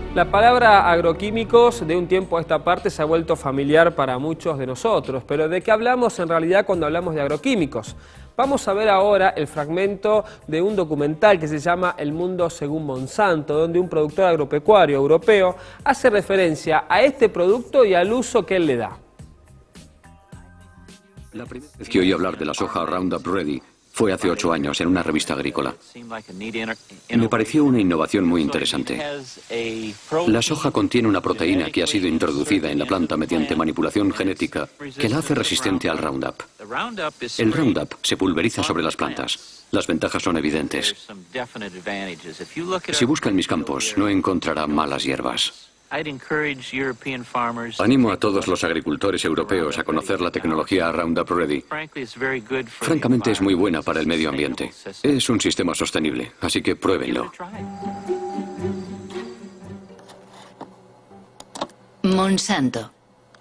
La palabra agroquímicos de un tiempo a esta parte se ha vuelto familiar para muchos de nosotros, pero ¿de qué hablamos en realidad cuando hablamos de agroquímicos? Vamos a ver ahora el fragmento de un documental que se llama El mundo según Monsanto, donde un productor agropecuario europeo hace referencia a este producto y al uso que él le da. La primera vez que oí hablar de la soja Roundup Ready fue hace 8 años en una revista agrícola. Me pareció una innovación muy interesante. La soja contiene una proteína que ha sido introducida en la planta mediante manipulación genética que la hace resistente al Roundup. El Roundup se pulveriza sobre las plantas. Las ventajas son evidentes. Si busca en mis campos, no encontrará malas hierbas. Animo a todos los agricultores europeos a conocer la tecnología Roundup Ready. Francamente es muy buena para el medio ambiente. Es un sistema sostenible, así que pruébenlo. Monsanto.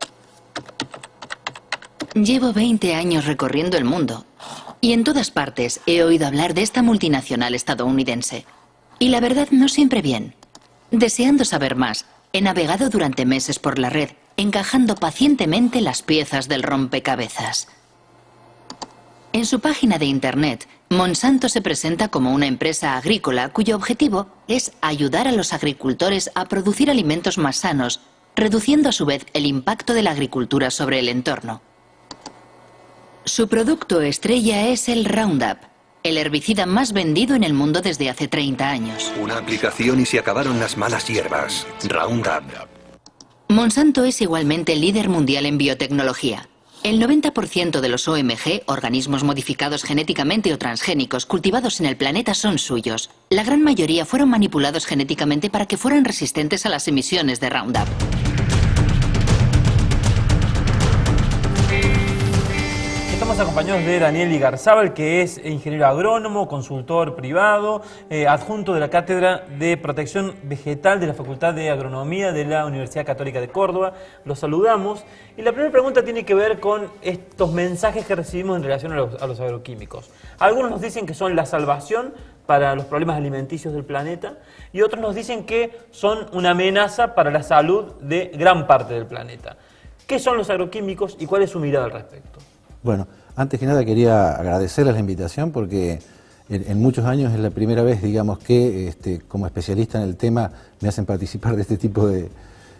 Llevo 20 años recorriendo el mundo y en todas partes he oído hablar de esta multinacional estadounidense. Y la verdad no siempre bien. Deseando saber más, he navegado durante meses por la red, encajando pacientemente las piezas del rompecabezas. En su página de internet, Monsanto se presenta como una empresa agrícola cuyo objetivo es ayudar a los agricultores a producir alimentos más sanos, reduciendo a su vez el impacto de la agricultura sobre el entorno. Su producto estrella es el Roundup, el herbicida más vendido en el mundo desde hace 30 años. Una aplicación y se acabaron las malas hierbas. Roundup. Monsanto es igualmente líder mundial en biotecnología. El 90% de los OMG, organismos modificados genéticamente o transgénicos cultivados en el planeta, son suyos. La gran mayoría fueron manipulados genéticamente para que fueran resistentes a las emisiones de Roundup. Estamos acompañados de Daniel Igarzábal, que es ingeniero agrónomo, consultor privado, adjunto de la Cátedra de Protección Vegetal de la Facultad de Agronomía de la Universidad Católica de Córdoba. Los saludamos. Y la primera pregunta tiene que ver con estos mensajes que recibimos en relación a los agroquímicos. Algunos nos dicen que son la salvación para los problemas alimenticios del planeta y otros nos dicen que son una amenaza para la salud de gran parte del planeta. ¿Qué son los agroquímicos y cuál es su mirada al respecto? Bueno, antes que nada quería agradecerles la invitación porque en muchos años es la primera vez, digamos, que como especialista en el tema me hacen participar de este tipo de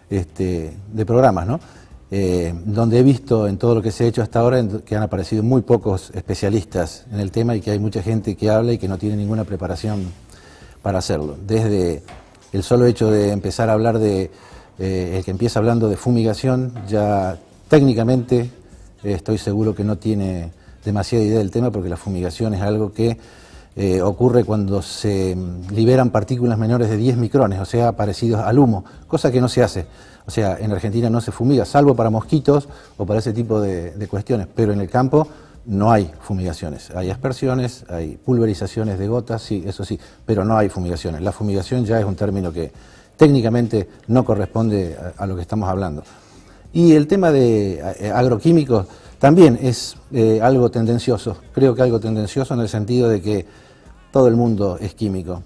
programas, ¿no? Donde he visto en todo lo que se ha hecho hasta ahora que han aparecido muy pocos especialistas en el tema y que hay mucha gente que habla y que no tiene ninguna preparación para hacerlo. Desde el solo hecho de empezar a hablar el que empieza hablando de fumigación, ya técnicamente estoy seguro que no tiene demasiada idea del tema porque la fumigación es algo que ocurre cuando se liberan partículas menores de 10 micrones, o sea, parecidos al humo, cosa que no se hace. O sea, en Argentina no se fumiga, salvo para mosquitos o para ese tipo de cuestiones, pero en el campo no hay fumigaciones. Hay aspersiones, hay pulverizaciones de gotas, sí, eso sí, pero no hay fumigaciones. La fumigación ya es un término que técnicamente no corresponde a lo que estamos hablando. Y el tema de agroquímicos también es algo tendencioso, creo que algo tendencioso en el sentido de que todo el mundo es químico.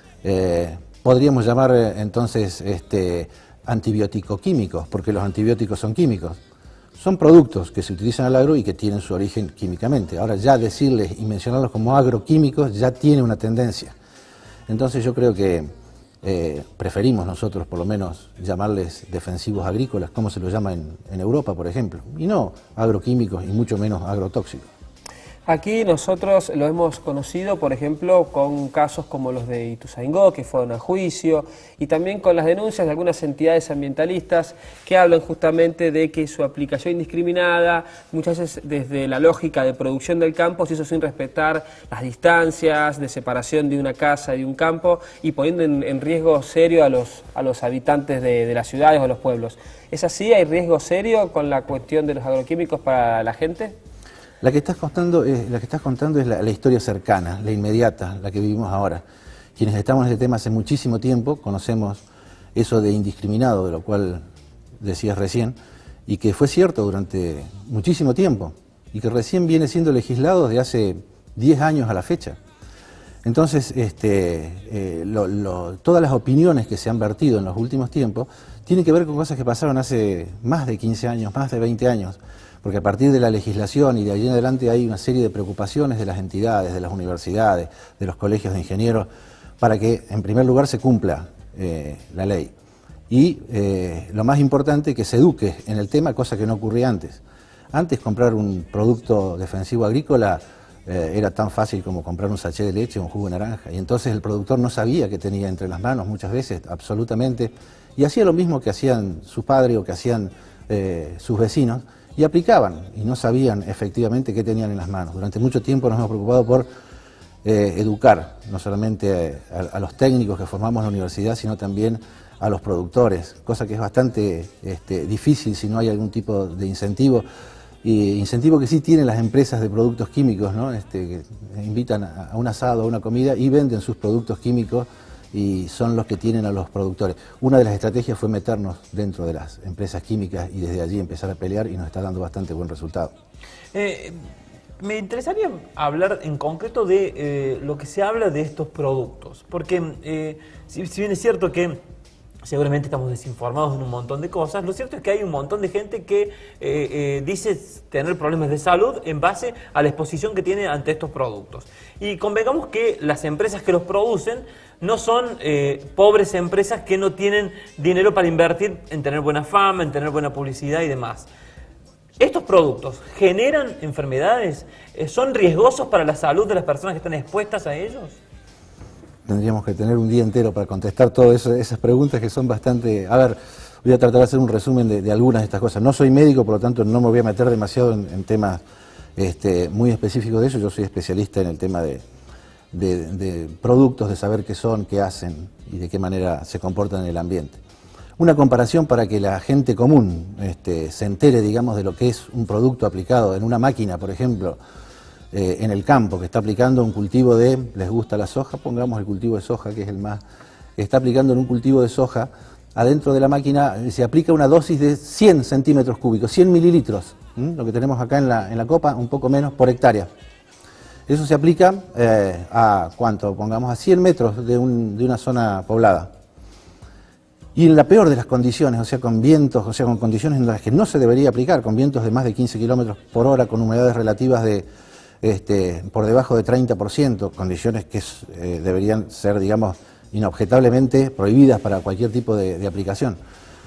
Podríamos llamar entonces antibiótico-químicos, porque los antibióticos son químicos. Son productos que se utilizan al agro y que tienen su origen químicamente. Ahora ya decirles y mencionarlos como agroquímicos ya tiene una tendencia. Entonces yo creo que preferimos nosotros por lo menos llamarles defensivos agrícolas, como se lo llama en Europa, por ejemplo, y no agroquímicos y mucho menos agrotóxicos. Aquí nosotros lo hemos conocido, por ejemplo, con casos como los de Ituzaingó, que fueron a juicio, y también con las denuncias de algunas entidades ambientalistas que hablan justamente de que su aplicación indiscriminada, muchas veces desde la lógica de producción del campo, se hizo sin respetar las distancias de separación de una casa y de un campo, y poniendo en riesgo serio a los habitantes de las ciudades o de los pueblos. ¿Es así? ¿Hay riesgo serio con la cuestión de los agroquímicos para la gente? La que estás contando es la historia cercana, la inmediata, la que vivimos ahora. Quienes estamos en este tema hace muchísimo tiempo conocemos eso de indiscriminado, de lo cual decías recién, y que fue cierto durante muchísimo tiempo, y que recién viene siendo legislado desde hace 10 años a la fecha. Entonces, todas las opiniones que se han vertido en los últimos tiempos tienen que ver con cosas que pasaron hace más de 15 años, más de 20 años, porque a partir de la legislación y de allí en adelante hay una serie de preocupaciones de las entidades, de las universidades, de los colegios de ingenieros, para que en primer lugar se cumpla la ley. Y lo más importante, que se eduque en el tema, cosa que no ocurría antes. Antes comprar un producto defensivo agrícola era tan fácil como comprar un sachet de leche o un jugo de naranja, y entonces el productor no sabía qué tenía entre las manos muchas veces, absolutamente, y hacía lo mismo que hacían sus padres o que hacían sus vecinos, y aplicaban, y no sabían efectivamente qué tenían en las manos. Durante mucho tiempo nos hemos preocupado por educar, no solamente a los técnicos que formamos en la universidad, sino también a los productores, cosa que es bastante difícil si no hay algún tipo de incentivo. Y incentivo que sí tienen las empresas de productos químicos, ¿no? Que invitan a un asado, a una comida y venden sus productos químicos y son los que tienen a los productores. Una de las estrategias fue meternos dentro de las empresas químicas y desde allí empezar a pelear y nos está dando bastante buen resultado. Me interesaría hablar en concreto de lo que se habla de estos productos, porque si bien es cierto que seguramente estamos desinformados en un montón de cosas, lo cierto es que hay un montón de gente que dice tener problemas de salud en base a la exposición que tiene ante estos productos. Y convengamos que las empresas que los producen no son pobres empresas que no tienen dinero para invertir en tener buena fama, en tener buena publicidad y demás. ¿Estos productos generan enfermedades? ¿Son riesgosos para la salud de las personas que están expuestas a ellos? Tendríamos que tener un día entero para contestar todas esas preguntas que son bastante... A ver, voy a tratar de hacer un resumen de algunas de estas cosas. No soy médico, por lo tanto no me voy a meter demasiado en temas muy específicos de eso. Yo soy especialista en el tema de productos, de saber qué son, qué hacen y de qué manera se comportan en el ambiente. Una comparación para que la gente común se entere, digamos, de lo que es un producto aplicado en una máquina, por ejemplo, en el campo, que está aplicando un cultivo de, les gusta la soja, pongamos el cultivo de soja, que es el más, está aplicando en un cultivo de soja, adentro de la máquina se aplica una dosis de 100 centímetros cúbicos, 100 mililitros, lo que tenemos acá en la copa, un poco menos por hectárea. Eso se aplica a, ¿cuánto? Pongamos a 100 metros de una zona poblada. Y en la peor de las condiciones, o sea, con vientos, o sea, con condiciones en las que no se debería aplicar, con vientos de más de 15 kilómetros por hora, con humedades relativas de por debajo de 30%, condiciones que deberían ser, digamos, inobjetablemente prohibidas para cualquier tipo de aplicación.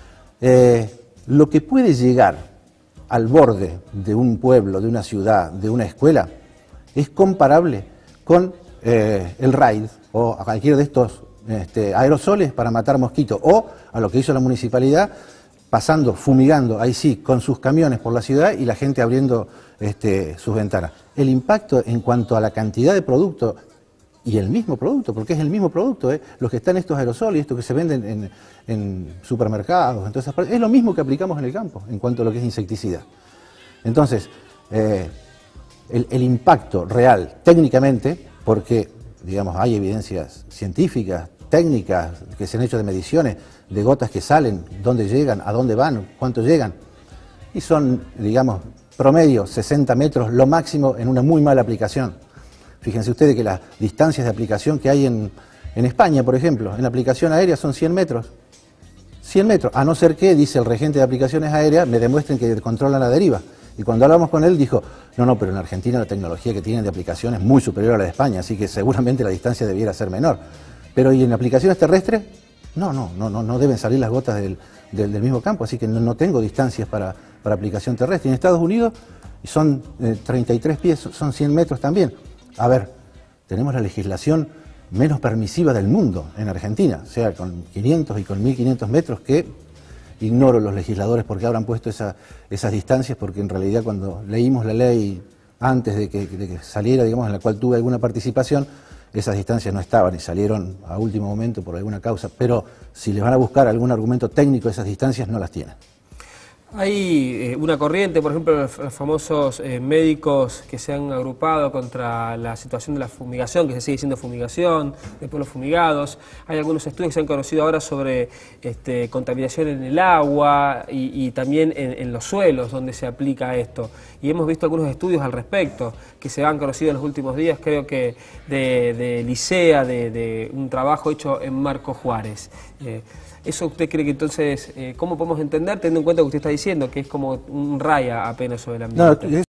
Lo que puede llegar al borde de un pueblo, de una ciudad, de una escuela, es comparable con el RAID o a cualquier de estos aerosoles para matar mosquitos, o a lo que hizo la municipalidad, pasando, fumigando, ahí sí, con sus camiones por la ciudad y la gente abriendo sus ventanas. El impacto en cuanto a la cantidad de producto y el mismo producto, porque es el mismo producto, los que están estos aerosoles, estos que se venden en supermercados, entonces es lo mismo que aplicamos en el campo en cuanto a lo que es insecticida. Entonces, el impacto real técnicamente, porque digamos hay evidencias científicas, técnicas que se han hecho de mediciones de gotas que salen, dónde llegan, a dónde van, cuánto llegan, y son, digamos, promedio 60 metros, lo máximo en una muy mala aplicación. Fíjense ustedes que las distancias de aplicación que hay en España, por ejemplo, en la aplicación aérea son 100 metros. 100 metros, a no ser que, dice el regente de aplicaciones aéreas, me demuestren que controlan la deriva. Y cuando hablamos con él dijo, no, pero en Argentina la tecnología que tienen de aplicación es muy superior a la de España, así que seguramente la distancia debiera ser menor. Pero ¿y en aplicaciones terrestres? No deben salir las gotas del mismo campo, así que no tengo distancias para aplicación terrestre. En Estados Unidos son 33 pies, son 100 metros también. A ver, tenemos la legislación menos permisiva del mundo en Argentina, o sea, con 500 y con 1500 metros, que ignoro los legisladores por qué habrán puesto esas distancias, porque en realidad cuando leímos la ley antes de que saliera, digamos, en la cual tuve alguna participación, esas distancias no estaban y salieron a último momento por alguna causa, pero si les van a buscar algún argumento técnico, esas distancias no las tienen. Hay una corriente, por ejemplo, los famosos médicos que se han agrupado contra la situación de la fumigación, que se sigue siendo fumigación, de pueblos fumigados. Hay algunos estudios que se han conocido ahora sobre contaminación en el agua y también en los suelos donde se aplica esto. Y hemos visto algunos estudios al respecto que se han conocido en los últimos días, creo que de Licea, de un trabajo hecho en Marco Juárez. ¿Eso usted cree que entonces, cómo podemos entender, teniendo en cuenta lo que usted está diciendo, que es como un raya apenas sobre el ambiente? No,